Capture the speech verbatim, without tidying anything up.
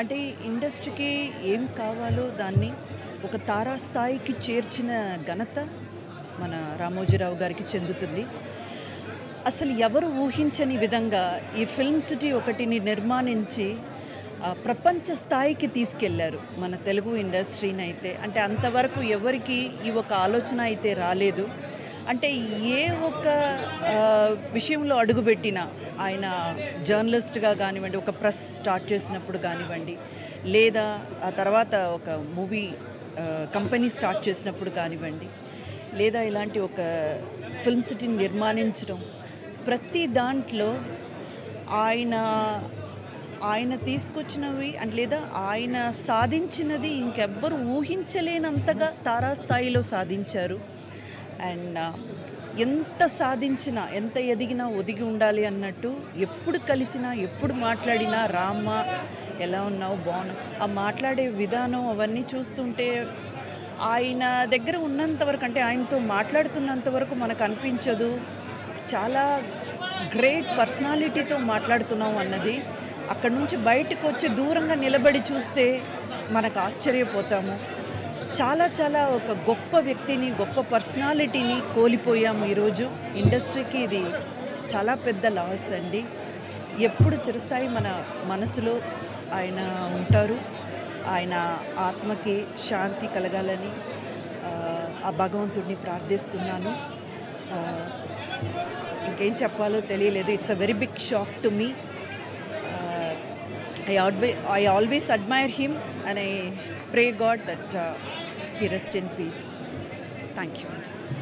అంటే ఇండస్ట్రీకి ఏం కావాలో దాన్ని ఒక తారాస్థాయికి చేర్చిన ఘనత మన రామోజీరావు గారికి చెందుతుంది. అసలు ఎవరు ఊహించని విధంగా ఈ ఫిల్మ్ సిటీ ఒకటిని నిర్మాణించి ప్రపంచ స్థాయికి తీసుకెళ్లారు మన తెలుగు ఇండస్ట్రీని అయితే. అంటే అంతవరకు ఎవరికి ఈ ఒక ఆలోచన అయితే రాలేదు. అంటే ఏ ఒక్క విషయంలో అడుగుపెట్టినా ఆయన జర్నలిస్ట్గా కానివ్వండి, ఒక ప్రెస్ స్టార్ట్ చేసినప్పుడు కానివ్వండి, లేదా ఆ తర్వాత ఒక మూవీ కంపెనీ స్టార్ట్ చేసినప్పుడు కానివ్వండి, లేదా ఇలాంటి ఒక ఫిల్మ్ సిటీని నిర్మాణించడం, ప్రతి దాంట్లో ఆయన ఆయన తీసుకొచ్చినవి అండ్ లేదా ఆయన సాధించినది ఇంకెవ్వరు ఊహించలేనంతగా తారాస్థాయిలో సాధించారు. అండ్ ఎంత సాధించినా, ఎంత ఎదిగినా ఒదిగి ఉండాలి అన్నట్టు ఎప్పుడు కలిసినా, ఎప్పుడు మాట్లాడినా రామ్మ ఎలా ఉన్నావు, బాగున్నావు, ఆ మాట్లాడే విధానం అవన్నీ చూస్తుంటే ఆయన దగ్గర ఉన్నంతవరకు, అంటే ఆయనతో మాట్లాడుతున్నంత వరకు మనకు అనిపించదు చాలా గ్రేట్ పర్సనాలిటీతో మాట్లాడుతున్నాం అన్నది. అక్కడ నుంచి బయటకు వచ్చి దూరంగా నిలబడి చూస్తే మనకు ఆశ్చర్యపోతాము. చాలా చాలా ఒక గొప్ప వ్యక్తిని, గొప్ప పర్సనాలిటీని కోల్పోయాము ఈరోజు. ఇండస్ట్రీకి ఇది చాలా పెద్ద లాస్ అండి. ఎప్పుడు చిరస్థాయి మన మనసులో ఆయన ఉంటారు. ఆయన ఆత్మకి శాంతి కలగాలని ఆ భగవంతుడిని ప్రార్థిస్తున్నాను. ఇంకేం చెప్పాలో తెలియలేదు. It's a very big shock to me. I always, I always admire him and I pray God that uh, he rest in peace. Thank you.